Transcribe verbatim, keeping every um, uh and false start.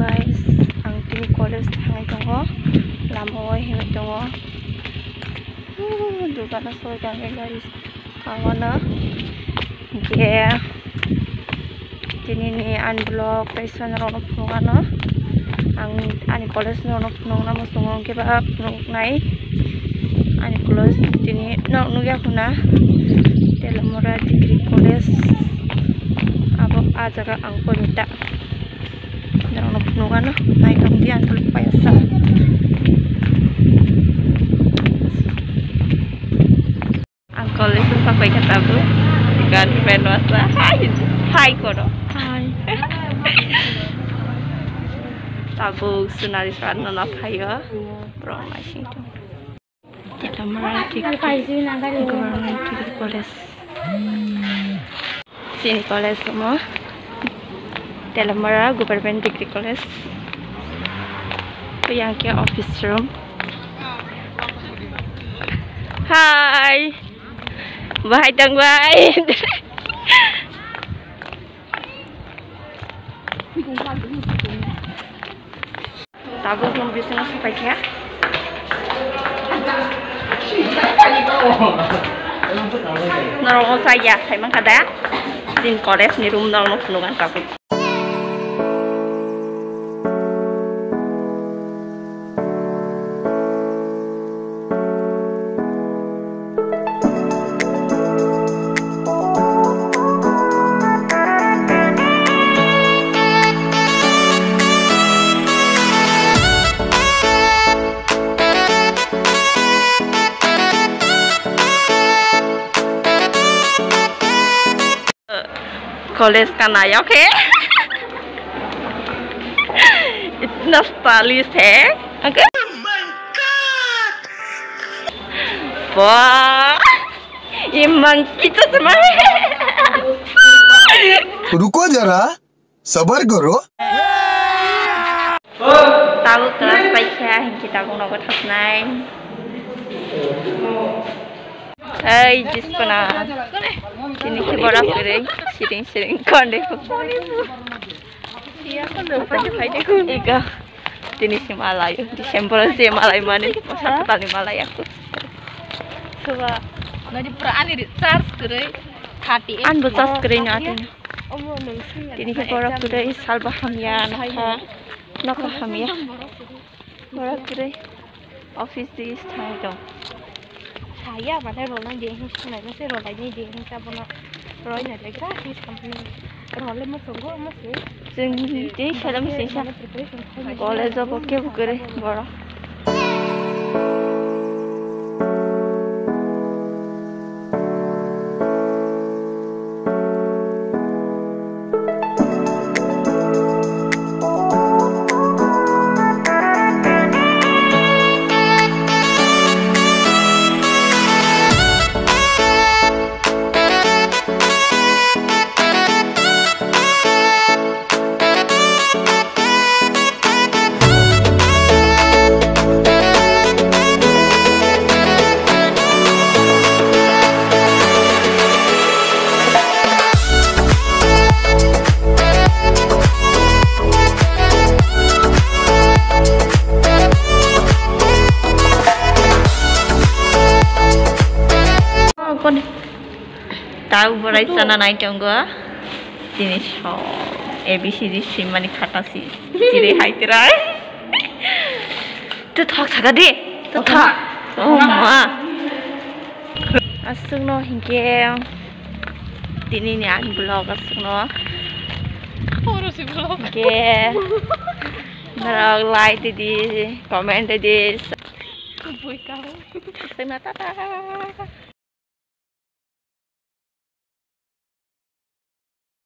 guys, ang tini college hangai tongo, lamoi hangai tongo. Uh, duga na so jangai garis kawana. Ge, tini ni unblock paisan rono pungano. Ang ani college rono punong nama sungong ke ba punong nai. Ani college tini no nuya kuna. Telamora degree college. Abo ajaga ang kolita. Rono punong ano, naik kemudian belum biasa. Angkol itu sampai kata bu, dengan friend wasa, hai, hai kono, hai. Tabu sunari sana nak kaya, berang masih tu. Kita merati government degree college, sini college semua. Telamara government degree college. Tu yang ke office room. Hai, bye dong bye. Tahu belum bisa sampai ke? Norong saya, saya mengkada. Sin college ni room norong penuhan tahu. College का नया ओके इतना स्टाइलिश है ओके वाह ये मंकी तो तुम्हारे रुको जरा सबर करो tahu kelas baiknya kita guna buat hasnai Hai jispana ini kebara kere siring siring konde iya kan dapat pakai ku ega ini si Malayu Desember si Malayu mana satu kali Malayu aku coba nanti peraan di charge kere hati an charge kere nanti ini kebara kere salba hamya nakha nakha hamya kebara kere office di style dong saya mana rolan dia ini sebenarnya sih rolan ini dia ini siapa nak rolannya dia gratis company rolan mau tunggu masih jadi kalau misalnya college apa ke bukan bora tahu berai sana naik jangga jenis show A B C D C mani kata si ciri hai tirai tu thak thak deh tu thak oh ma asung no hingke tini ni an blog asung no urus blog ke merag like di comment di buik kau senata